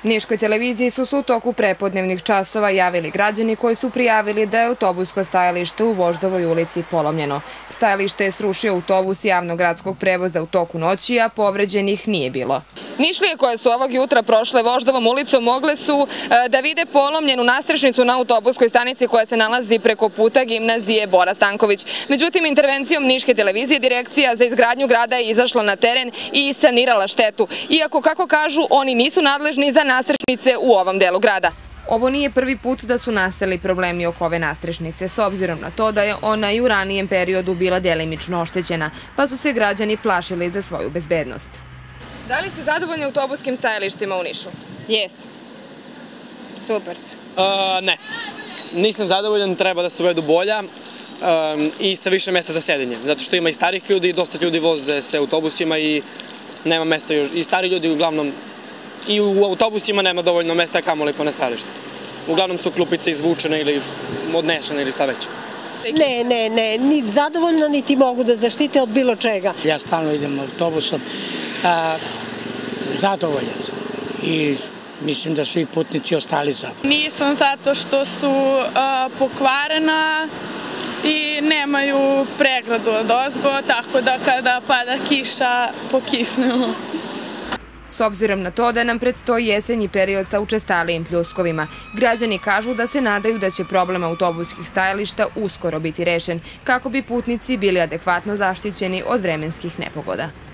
Niškoj televiziji su se u toku prepodnevnih časova javili građani koji su prijavili da je autobusko stajalište u Voždovoj ulici polomljeno. Stajalište je srušio autobus javnog gradskog prevoza u toku noći, a povređenih nije bilo. Nišlije koje su ovog jutra prošle Voždovom ulicom mogle su da vide polomljenu nastrešnicu na autobuskoj stanici koja se nalazi preko puta gimnazije Bora Stanković. Međutim, intervencijom Niške televizije Direkcija za izgradnju grada je izašla na teren i sanirala štetu. Iako, kako kažu, oni nisu nadležni za nastrešnice u ovom delu grada. Ovo nije prvi put da su nastali problemi oko ove nastrešnice, s obzirom na to da je ona i u ranijem periodu bila delimično oštećena, pa su se građani plašili za svoju bezbednost. Da li ste zadovoljni autobuskim stajalištima u Nišu? Jesam. Super su. Ne. Nisam zadovoljan, treba da se uvedu bolja i sa više mesta za sedenje. Zato što ima i starih ljudi i dosta ljudi voze se autobusima i nema mesta još. I stari ljudi uglavnom i u autobusima nema dovoljno mesta kamoli po stajalištu. Uglavnom su klupice izvučene ili odnešene ili šta već. Ne, ni zadovoljna niti mogu da zaštite od bilo čega. Ja stalno idem autobusom, zadovoljan sam i mislim da su i putnici ostali zadovoljni. Nisam zato što su pokvarena i nemaju pregradu odozgo, tako da kada pada kiša pokisnemo. S obzirom na to da nam predstoji jesenji period sa učestalijim pljuskovima, građani kažu da se nadaju da će problem autobuskih stajališta uskoro biti rešen, kako bi putnici bili adekvatno zaštićeni od vremenskih nepogoda.